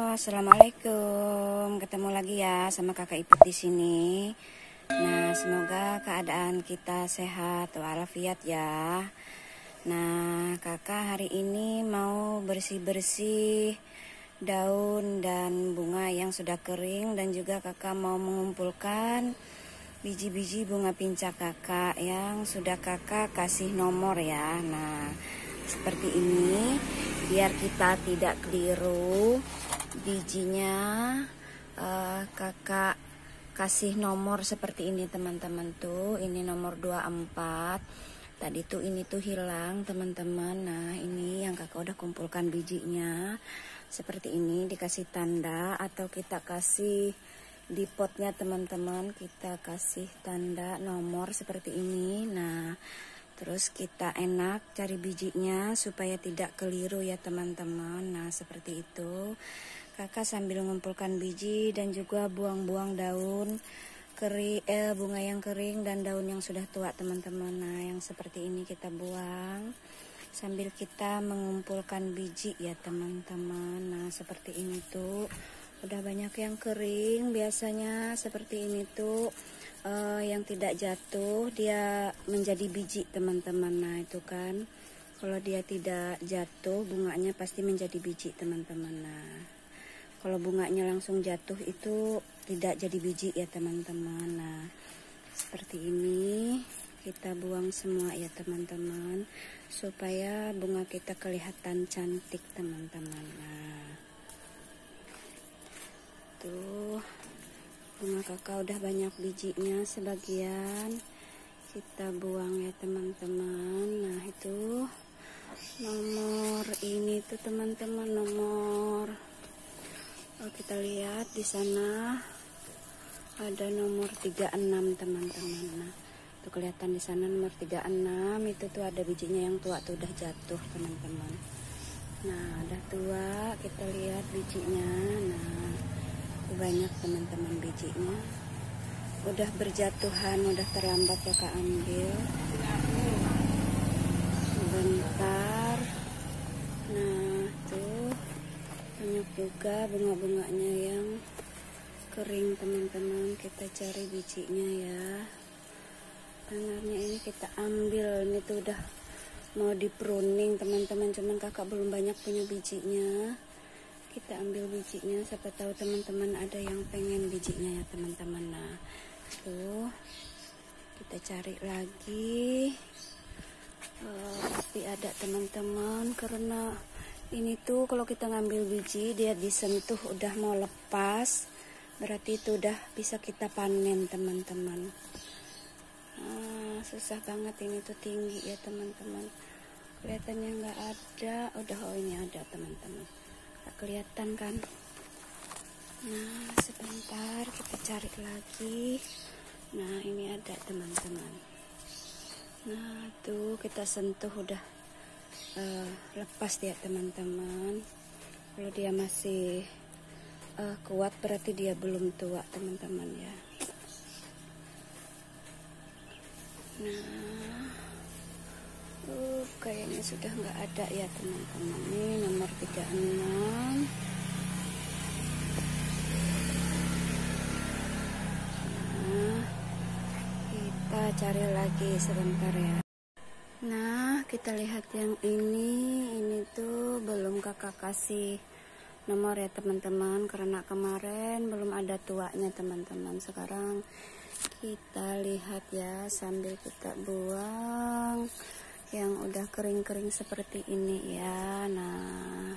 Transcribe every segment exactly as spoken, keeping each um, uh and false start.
Assalamualaikum. Ketemu lagi ya sama Kakak Iput di sini. Nah, semoga keadaan kita sehat walafiat ya. Nah, Kakak hari ini mau bersih-bersih daun dan bunga yang sudah kering, dan juga Kakak mau mengumpulkan biji-biji bunga pincak Kakak yang sudah Kakak kasih nomor ya. Nah, seperti ini biar kita tidak keliru bijinya. uh, Kakak kasih nomor seperti ini teman-teman tuh. Ini nomor dua puluh empat. Tadi tuh ini tuh hilang teman-teman. Nah, ini yang Kakak udah kumpulkan bijinya. Seperti ini dikasih tanda, atau kita kasih di potnya teman-teman, kita kasih tanda nomor seperti ini. Nah, terus kita enak cari bijinya supaya tidak keliru ya teman-teman. Nah, seperti itu. Kakak sambil mengumpulkan biji dan juga buang-buang daun kering, eh, bunga yang kering dan daun yang sudah tua teman-teman. Nah, yang seperti ini kita buang sambil kita mengumpulkan biji ya teman-teman. Nah, seperti ini tuh udah banyak yang kering. Biasanya seperti ini tuh uh, yang tidak jatuh dia menjadi biji teman-teman. Nah, itu kan kalau dia tidak jatuh bunganya pasti menjadi biji teman-teman. Nah, kalau bunganya langsung jatuh itu tidak jadi biji ya teman-teman. Nah, seperti ini kita buang semua ya teman-teman, supaya bunga kita kelihatan cantik teman-teman. Nah, tuh bunga Kakak udah banyak bijinya, sebagian kita buang ya teman-teman. Nah, itu nomor ini tuh teman-teman, nomor oh, kita lihat di sana ada nomor tiga puluh enam teman-teman. Nah, tuh kelihatan di sana nomor tiga puluh enam itu tuh ada bijinya yang tua tuh udah jatuh teman-teman. Nah, udah tua, kita lihat bijinya. Nah, banyak teman-teman bijinya udah berjatuhan, udah terlambat Kakak ambil sebentar. Nah, tuh banyak juga bunga-bunganya yang kering teman-teman. Kita cari bijinya ya. Tangannya ini kita ambil, ini tuh udah mau di pruning teman-teman, cuman Kakak belum banyak punya bijinya. Kita ambil bijinya, siapa tahu teman-teman ada yang pengen bijinya ya teman-teman. Nah, tuh kita cari lagi. Uh, pasti ada teman-teman, karena ini tuh kalau kita ngambil biji dia disentuh udah mau lepas, berarti itu udah bisa kita panen teman-teman. Uh, susah banget, ini tuh tinggi ya teman-teman. Kelihatannya nggak ada, udah oh ini ada teman-teman. Kelihatan kan. Nah, sebentar kita cari lagi. Nah, ini ada teman-teman. Nah, tuh kita sentuh udah uh, lepas dia teman-teman. Kalau dia masih uh, kuat berarti dia belum tua teman-teman ya. Nah, Uh, kayaknya sudah nggak ada ya teman-teman. Ini nomor tiga puluh enam. Nah, kita cari lagi sebentar ya. Nah, kita lihat yang ini. Ini tuh belum Kakak kasih nomor ya teman-teman, karena kemarin belum ada tuanya teman-teman. Sekarang kita lihat ya sambil kita buang yang udah kering-kering seperti ini ya. Nah,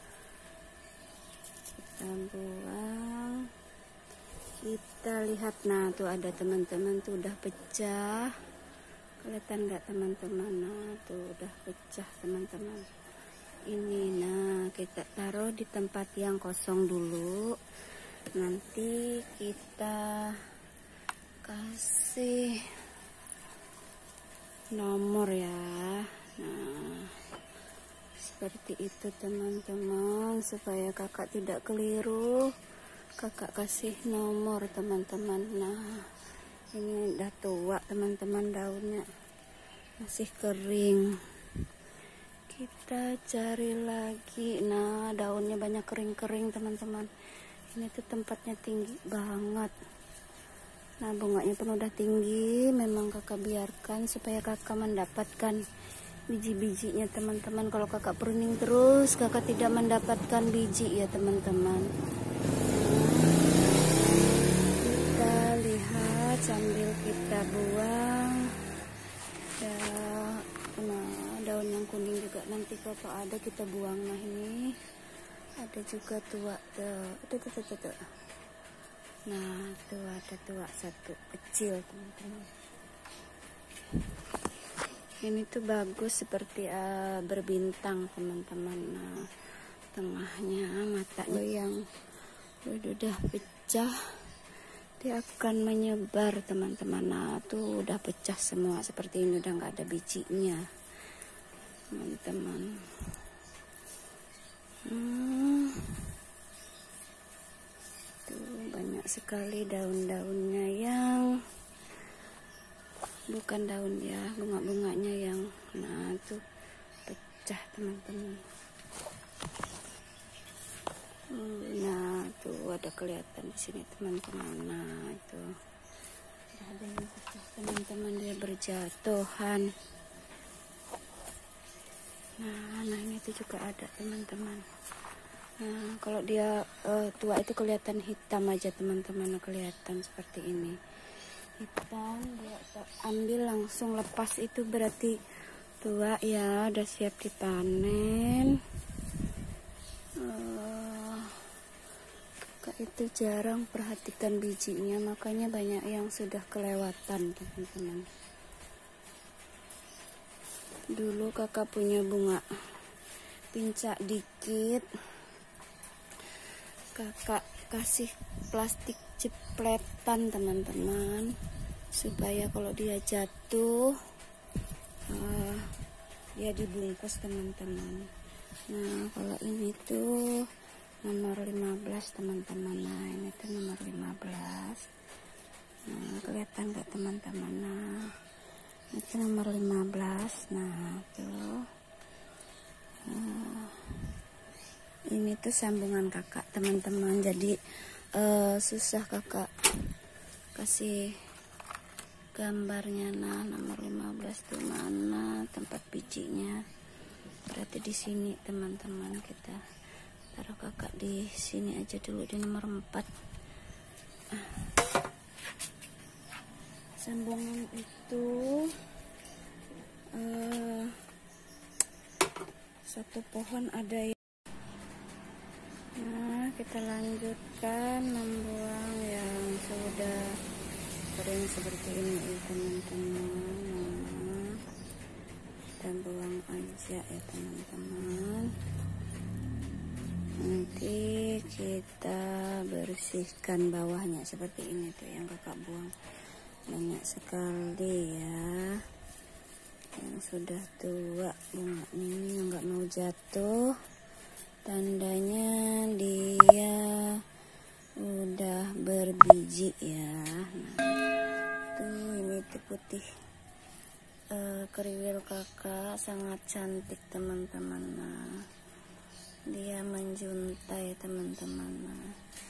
kita buang, kita lihat. Nah, tuh ada teman-teman tuh udah pecah, kelihatan nggak teman-teman? Nah, tuh udah pecah teman-teman ini. Nah, kita taruh di tempat yang kosong dulu, nanti kita kasih nomor ya. Nah, seperti itu teman-teman, supaya Kakak tidak keliru. Kakak kasih nomor teman-teman. Nah, ini udah tua teman-teman, daunnya masih kering. Kita cari lagi. Nah, daunnya banyak kering-kering teman-teman. Ini tuh tempatnya tinggi banget. Nah, bunganya pun udah tinggi. Memang kakak biarkan supaya kakak mendapatkan biji-bijinya teman-teman. Kalau kakak pruning terus, kakak tidak mendapatkan biji ya teman-teman. Kita lihat sambil kita buang ya. Nah, daun yang kuning juga nanti kalau ada kita buang. Nah, ini ada juga tua tuh, tuh, tuh, tuh, tuh. Nah, tuh ada tua satu kecil teman-teman. Ini tuh bagus seperti uh, berbintang teman-teman. Nah, tengahnya matanya yang udah pecah, dia akan menyebar teman-teman. Nah, tuh udah pecah semua seperti ini, udah nggak ada bijinya teman-teman. Hmm. Tuh banyak sekali daun-daunnya yang bukan daun ya, bunga-bunganya yang nah tuh pecah teman-teman. Nah, tuh ada kelihatan di sini teman-teman. Nah, itu ada yang pecah teman-teman, dia berjatuhan. Nah, nah ini tuh juga ada teman-teman. Nah, kalau dia uh, tua itu kelihatan hitam aja teman-teman, kelihatan seperti ini. Hitam, dia ambil langsung lepas itu berarti tua ya, udah siap dipanen. Uh, kakak itu jarang perhatikan bijinya, makanya banyak yang sudah kelewatan teman-teman. Dulu kakak punya bunga pincak dikit, kakak kasih plastik cepletan teman-teman, supaya kalau dia jatuh uh, dia dibungkus teman-teman. Nah, kalau ini tuh nomor lima belas teman-teman. Nah, ini tuh nomor lima belas. Nah, kelihatan gak teman-teman? Nah, itu nomor lima belas. Nah, tuh uh, ini tuh sambungan kakak teman-teman, jadi uh, susah kakak kasih gambarnya. Nah, nomor lima belas tuh mana tempat bijinya? Berarti di sini teman-teman. Kita taruh kakak di sini aja dulu, di nomor empat. Sambungan itu uh, satu pohon ada yang. Nah, kita lanjutkan membuang yang sudah kering seperti ini teman-teman. Nah, kita buang aja ya teman-teman. Nanti kita bersihkan bawahnya seperti ini tuh yang kakak buang. Banyak sekali ya yang sudah tua bunganya ini, yang nggak mau jatuh, tandanya dia udah berbiji ya. Nah, tuh ini tuh putih uh, kriwil kakak sangat cantik teman-teman. Nah, dia menjuntai teman-teman. Nah,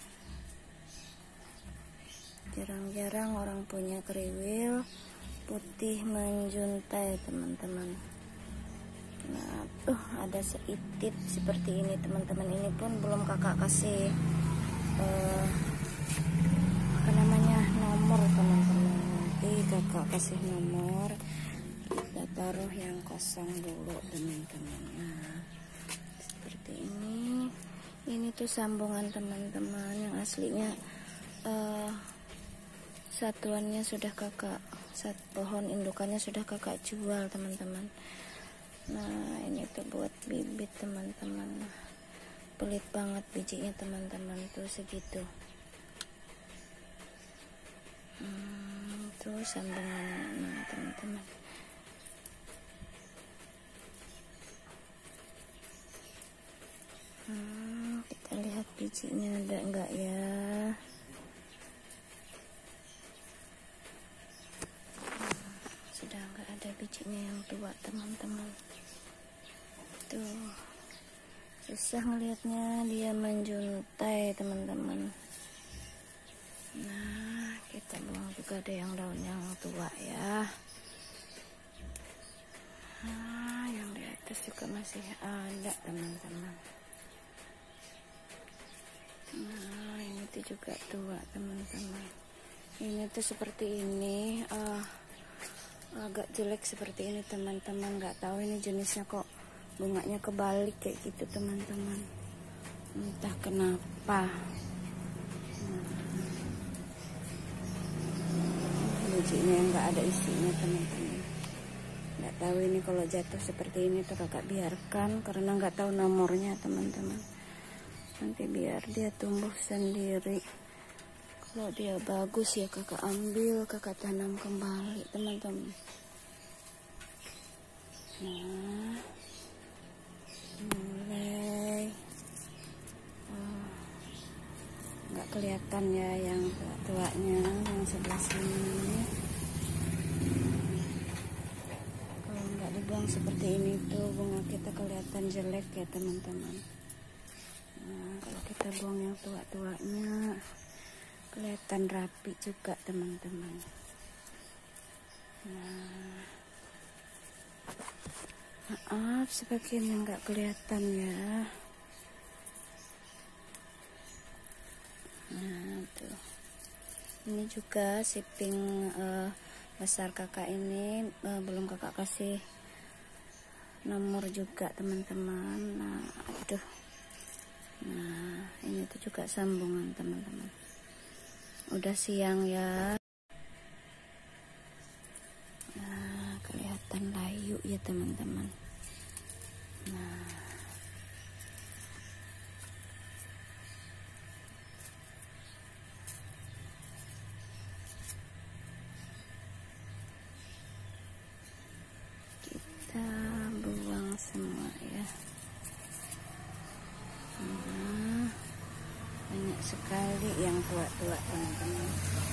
jarang-jarang orang punya kriwil putih menjuntai teman-teman. Nah, tuh ada seitip seperti ini teman-teman. Ini pun belum kakak kasih uh, apa namanya nomor teman-teman. Nanti kakak kasih nomor, kita taruh yang kosong dulu teman-teman. Nah, seperti ini. Ini tuh sambungan teman-teman, yang aslinya uh, satuannya sudah kakak, sat pohon indukannya sudah kakak jual teman-teman. Nah, ini tuh buat bibit teman-teman. Pelit banget bijinya teman-teman, tuh segitu. Hmm, tuh sambungan nah, teman-teman. Hmm, kita lihat bijinya ada enggak ya. Sudah enggak ada bijinya yang tua teman-teman. tuh susah ngelihatnya, dia menjuntai teman-teman. Nah, kita buang juga, ada yang daun yang tua ya. Nah, yang di atas juga masih ada teman-teman. Nah, ini tuh juga tua teman-teman. Ini tuh seperti ini, uh, agak jelek seperti ini teman-teman. Nggak tahu ini jenisnya kok bunganya kebalik kayak gitu teman-teman. Entah kenapa. Bijinya yang nggak ada isinya teman-teman. Nggak tahu ini kalau jatuh seperti ini tuh kakak biarkan karena nggak tahu nomornya teman-teman. Nanti biar dia tumbuh sendiri. Kalau dia bagus ya kakak ambil, kakak tanam kembali teman-teman. Nah, mulai oh, nggak kelihatan ya yang tua-tuanya yang sebelah sini. Kalau nggak dibuang seperti ini tuh bunga kita kelihatan jelek ya teman-teman. Nah, kalau kita buang yang tua-tuanya kelihatan rapi juga teman-teman. Nah, maaf sebagian nggak kelihatan ya. Nah tuh, ini juga siping uh, besar kakak ini uh, belum kakak kasih nomor juga teman-teman. Nah aduh, nah ini tuh juga sambungan teman-teman. Udah siang ya. Nah, kelihatan layu ya teman-teman. Nah, kita buang semua ya. Nah, banyak sekali yang tua-tua teman-teman.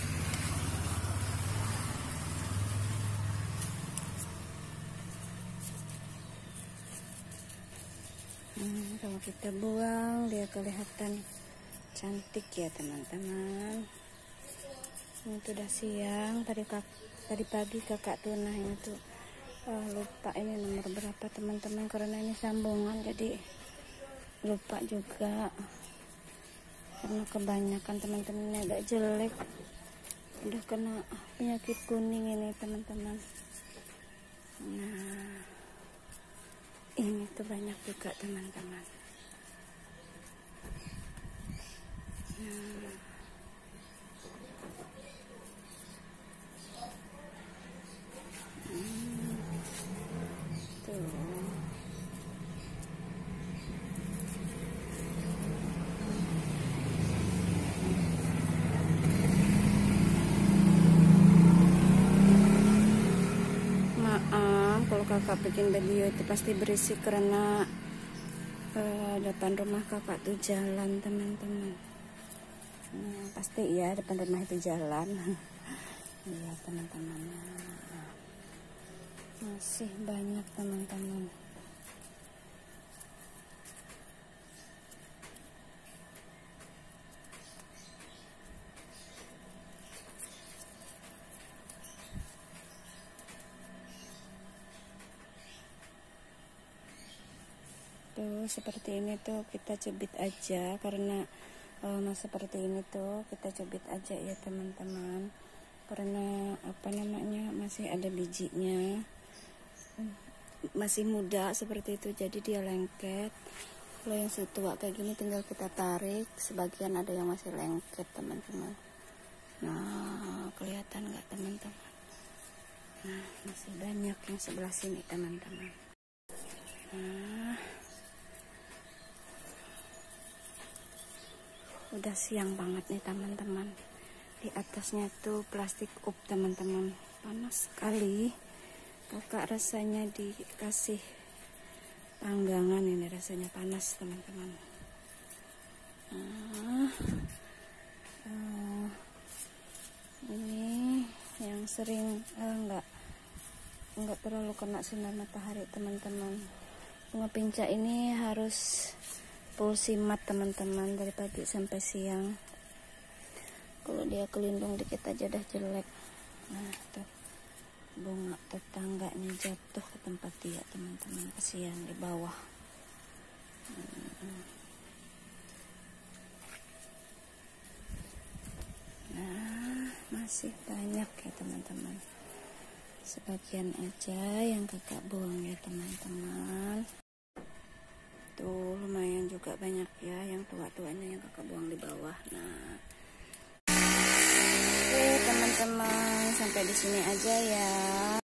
Hmm, kalau kita buang dia kelihatan cantik ya teman-teman. Ini tuh udah siang, tadi kak, tadi pagi kakak tunah ini tuh uh, lupa ini nomor berapa teman-teman karena ini sambungan jadi lupa juga karena kebanyakan teman-teman agak jelek, udah kena penyakit kuning ini teman-teman. Nah, ini tuh banyak juga teman-teman. Nah, hmm, tuh. Maaf kalau kakak bikin video itu pasti berisik karena uh, depan rumah kakak tuh jalan teman-teman. Nah, pasti ya depan rumah itu jalan. Iya teman-teman. Nah, masih banyak teman-teman. Tuh seperti ini tuh kita cubit aja karena um, seperti ini tuh kita cubit aja ya teman-teman, karena apa namanya masih ada bijinya, masih muda seperti itu jadi dia lengket. Kalau yang setua kayak gini tinggal kita tarik, sebagian ada yang masih lengket teman-teman. Nah kelihatan nggak teman-teman? Nah masih banyak yang sebelah sini teman-teman. Nah, udah siang banget nih teman-teman. Di atasnya tuh plastik up teman-teman, panas sekali. Kakak rasanya dikasih panggangan ini, rasanya panas teman-teman. Nah, uh, ini yang sering uh, enggak enggak terlalu kena sinar matahari teman-teman. Bunga pinca ini harus full simat teman-teman, dari pagi sampai siang. Kalau dia kelindung dikit aja dah jelek. Nah tuh bunga tetangganya jatuh ke tempat dia teman-teman, kasihan di bawah. Nah masih banyak ya teman-teman, sebagian aja yang kakak buang ya teman-teman. Tuh lumayan juga banyak ya yang tua-tuanya yang kakak buang di bawah. Nah oke teman-teman, sampai di sini aja ya.